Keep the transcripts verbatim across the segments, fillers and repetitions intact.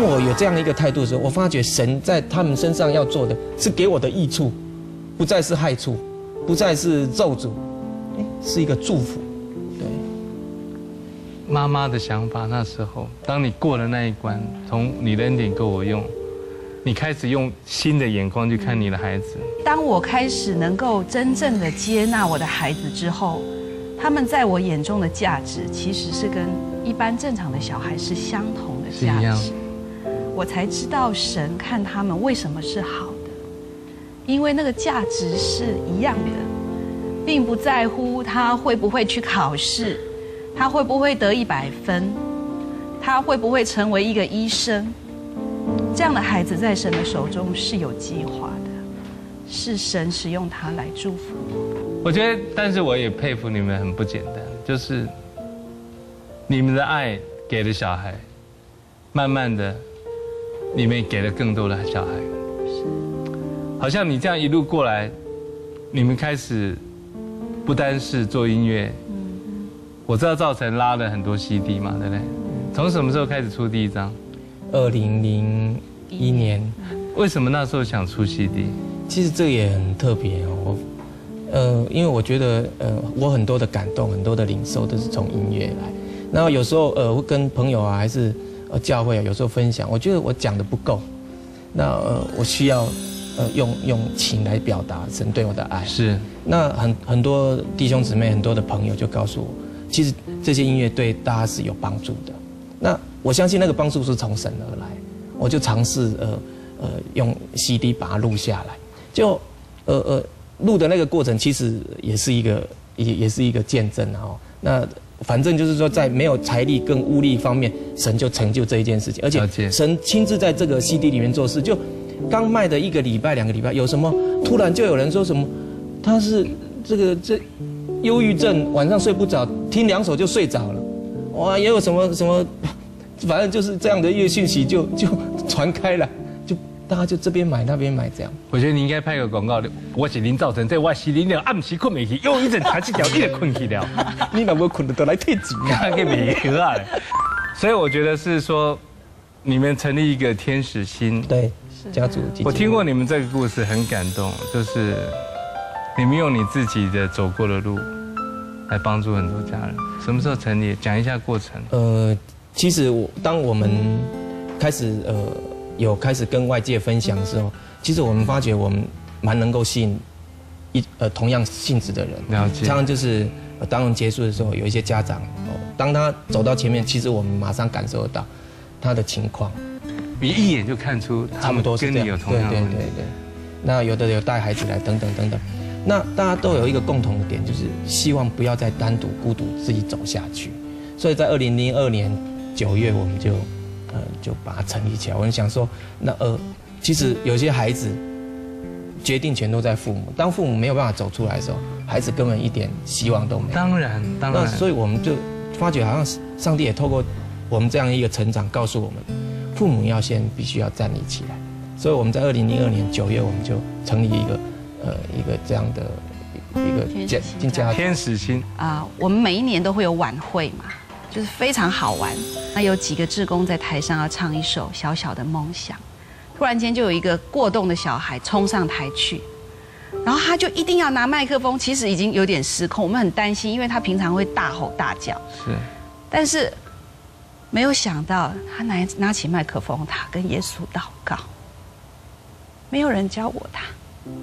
当我有这样一个态度的时候，我发觉神在他们身上要做的是给我的益处，不再是害处，不再是咒诅，哎，是一个祝福。对。 妈妈的想法，那时候，当你过了那一关，从你的恩典够我用，你开始用新的眼光去看你的孩子。 当我开始能够真正的接纳我的孩子之后，他们在我眼中的价值，其实是跟一般正常的小孩是相同的价值。我才知道神看他们为什么是好的，因为那个价值是一样的，并不在乎他会不会去考试，他会不会得一百分，他会不会成为一个医生。这样的孩子在神的手中是有计划的，是神使用他来祝福我。 我觉得，但是我也佩服你们很不简单，就是你们的爱给了小孩，慢慢的，你们也给了更多的小孩。是，好像你这样一路过来，你们开始不单是做音乐，嗯，我知道赵晨拉了很多 C D 嘛，对不对？从什么时候开始出第一张？ 二零零一年。 为什么那时候想出 C D？ 其实这也很特别哦，我，呃，因为我觉得，呃，我很多的感动，很多的领受都是从音乐来。然后有时候，呃，会跟朋友啊，还是呃教会啊，有时候分享，我觉得我讲的不够，那呃，我需要，呃，用用情来表达神对我的爱。 是。 那很很多弟兄姊妹，很多的朋友就告诉我，其实这些音乐对大家是有帮助的。那我相信那个帮助是从神而来，我就尝试呃呃用 C D 把它录下来。就，呃呃，录的那个过程其实也是一个也也是一个见证哦。那反正就是说，在没有财力跟物力方面，神就成就这一件事情，而且神亲自在这个 C D 里面做事。就刚卖的一个礼拜、两个礼拜，有什么突然就有人说什么，他是这个这忧郁症，晚上睡不着，听两首就睡着了，哇，也有什么什么，反正就是这样的一个讯息就就传开了。大家就这边买那边买这样。 我觉得你应该拍个广告，我是林兆成，这我是林了，暗时困不去，又一阵弹起条，一直困去了。 你若无困得都来退钱啊，给美和啊。所以我觉得是说，你们成立一个天使心对家族。 我听过你们这个故事，很感动，就是你们用你自己的走过的路，来帮助很多家人。什么时候成立？讲一下过程。 呃，其实我当我们开始呃。有开始跟外界分享的时候，其实我们发觉我们蛮能够吸引一呃同样性质的人。 了解。 常常就是当我们结束的时候，有一些家长哦，当他走到前面，其实我们马上感受得到他的情况， 你一眼就看出他们跟你有同样的问题。对对对对。 那有的有带孩子来，等等等等。那大家都有一个共同的点，就是希望不要再单独孤独自己走下去。所以在二零零二年九月，我们就。呃，就把它成立起来。我想说，那呃，其实有些孩子决定权都在父母。当父母没有办法走出来的时候，孩子根本一点希望都没有。 当然，当然。 那所以我们就发觉，好像上帝也透过我们这样一个成长，告诉我们，父母要先必须要站立起来。所以我们在二零零二年九月，我们就成立一个呃一个这样的一个家天使心啊。我们每一年都会有晚会嘛。就是非常好玩，那有几个志工在台上要唱一首《小小的梦想》，突然间就有一个过动的小孩冲上台去，然后他就一定要拿麦克风，其实已经有点失控，我们很担心，因为他平常会大吼大叫， 是， 但是没有想到他拿拿起麦克风，他跟耶稣祷告，没有人教我他，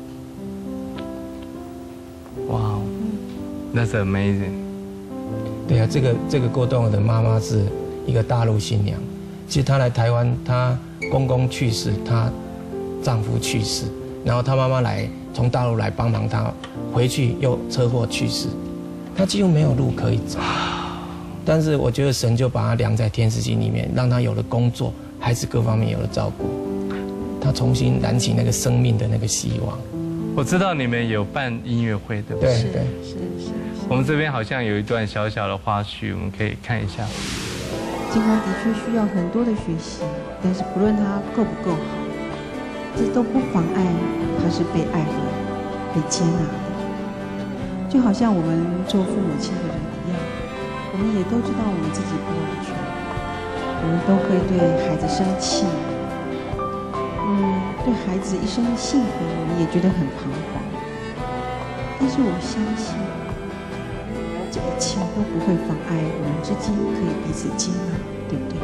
哇 ，That's amazing。 对啊，这个这个过动的妈妈是一个大陆新娘。其实她来台湾，她公公去世，她丈夫去世，然后她妈妈来从大陆来帮忙她，回去又车祸去世，她几乎没有路可以走。但是我觉得神就把她量在天使心里面，让她有了工作，孩子各方面有了照顾，她重新燃起那个生命的那个希望。 我知道你们有办音乐会，对不对？ 对对， 是是。 我们这边好像有一段小小的花絮，我们可以看一下。 尽管的确需要很多的学习，但是不论他够不够好，这都不妨碍他是被爱的、被接纳的。就好像我们做父母亲的人一样，我们也都知道我们自己不完全， 我们都会对孩子生气，嗯，对孩子一生的幸福，我们也觉得很彷徨。但是我相信，这一切都不会妨碍我们之间可以彼此接纳，对不对？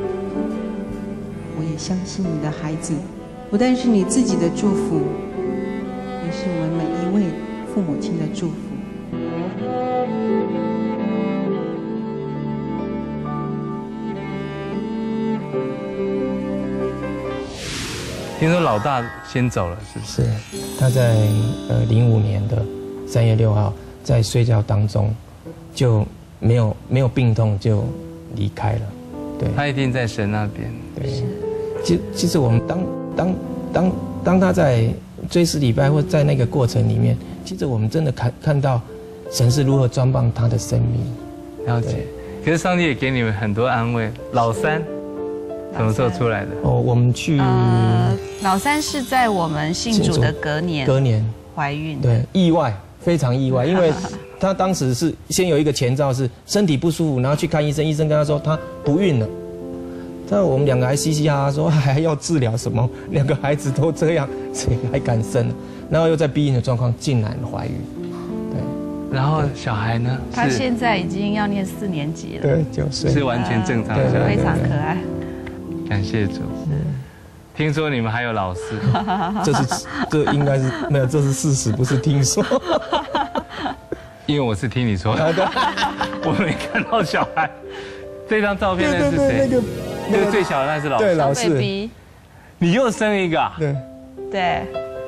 我也相信你的孩子，不但是你自己的祝福，也是我们每一位父母亲的祝福。 听说老大先走了，是不是？ 是，他在呃零五年的三月六号，在睡觉当中就没有没有病痛就离开了。对， 他一定在神那边。 对，其其实我们当当当当他在追思礼拜或在那个过程里面，其实我们真的看看到神是如何装扮他的生命。 了解。可是上帝也给你们很多安慰。老三什么时候出来的？ 哦，我们去呃，老三是在我们信主的隔年， 隔年怀孕。 对，意外，非常意外，因为他当时是先有一个前兆是身体不舒服，然后去看医生，医生跟他说他不孕了。但我们两个还嘻嘻哈哈说还要治疗什么？两个孩子都这样，谁还敢生？然后又在避孕的状况竟然怀孕，对。 然后小孩呢？ 他现在已经要念四年级了， 对，九岁， 是完全正常的小孩， 非常可爱。 感谢主。听说你们还有老四， 这是这应该是没有，这是事实，不是听说。 因为我是听你说的，我没看到小孩。这张照片那是谁？ 那个那个最小的那是老四。 对，老四。 你又生一个啊？ 对。 对。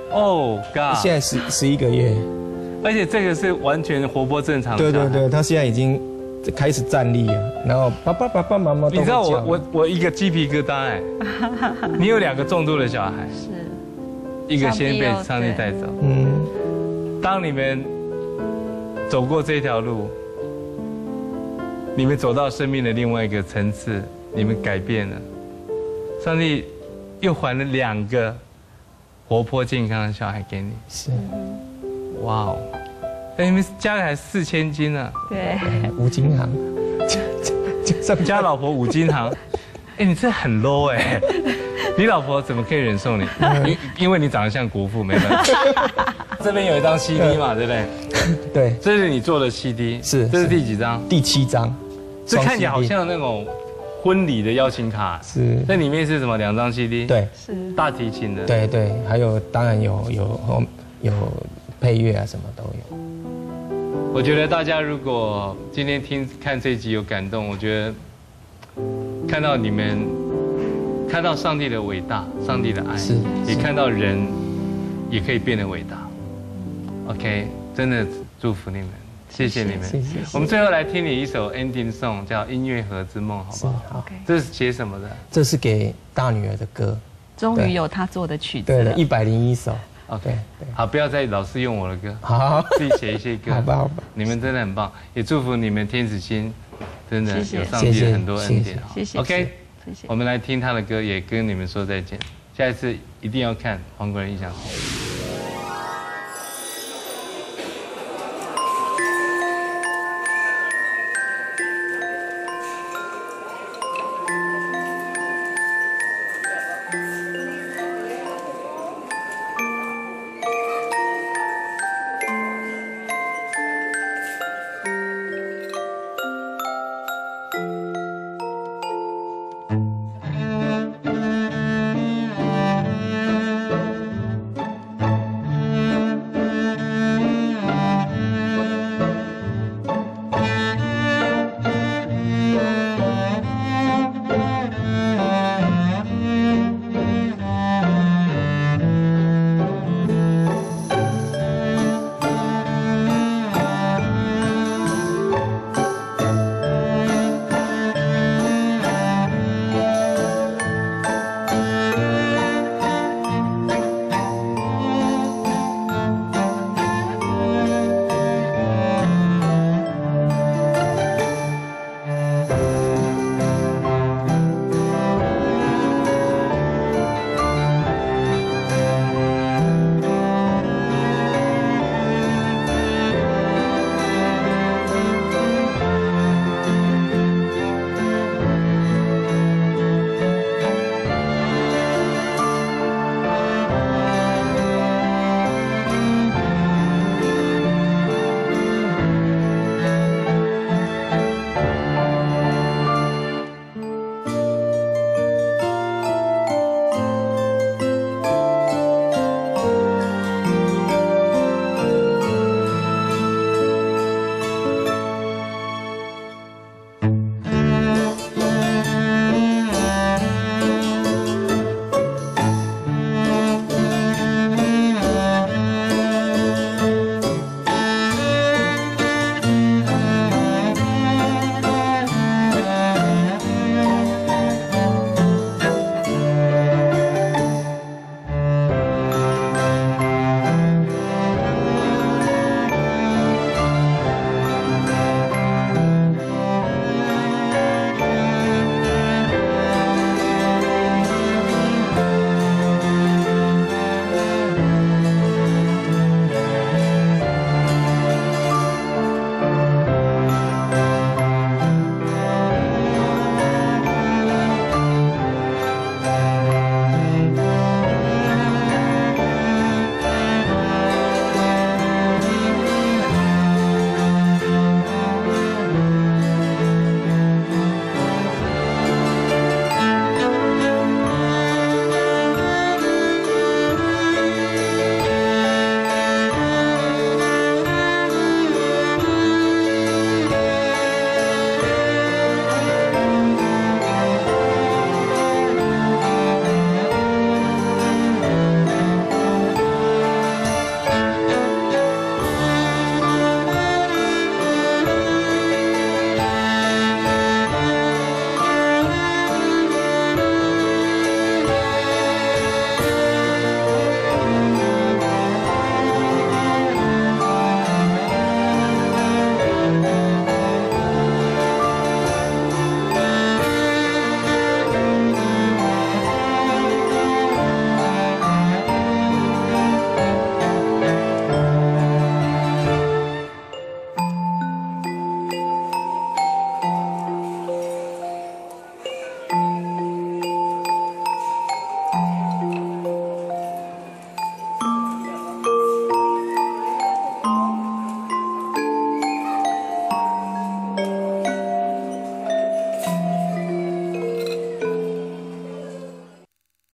Oh God！ 现在十十一个月， 而且这个是完全活泼正常的。 对对对，他现在已经开始站立了，然后爸爸爸爸妈妈都你知道我我我一个鸡皮疙瘩哎！你有两个重度的小孩， 是， 一个先被上帝带走。 嗯， 当你们走过这条路，你们走到生命的另外一个层次，你们改变了，上帝又还了两个活泼健康的小孩给你。 是， 哇哦！哎，你们家里还四千斤呢。 对， 五金行， 家老婆五金行。哎，你这很 low 哎！你老婆怎么可以忍受你？因因为你长得像国父，没办法。这边有一张 C D 嘛，对不对？ 对， 这是你做的 C D， 是。 这是第几张？ 第七张。 这看起来好像那种婚礼的邀请卡。 是。 那里面是什么？两张 C D。 对。 是。 大提琴的。 对对，还有当然有有有配乐啊，什么都有。 我觉得大家如果今天听看这一集有感动，我觉得看到你们看到上帝的伟大，上帝的爱， 是， 也看到人也可以变得伟大。OK， 真的祝福你们，谢谢你们。 谢谢。 我们最后来听你一首 ending song， 叫《音乐盒之梦》，好不好？ 好。 这是写什么的？ 这是给大女儿的歌。 终于有她做的曲子。 对了，一百零一首。 OK， 好，不要再老是用我的歌， 好， 自己写一些歌， 好吧，好吧。 你们真的很棒，也祝福你们天使心，真的有上帝的很多恩典。 谢谢。 OK， 我们来听他的歌，也跟你们说再见。下一次一定要看《黄国仁异想世界》。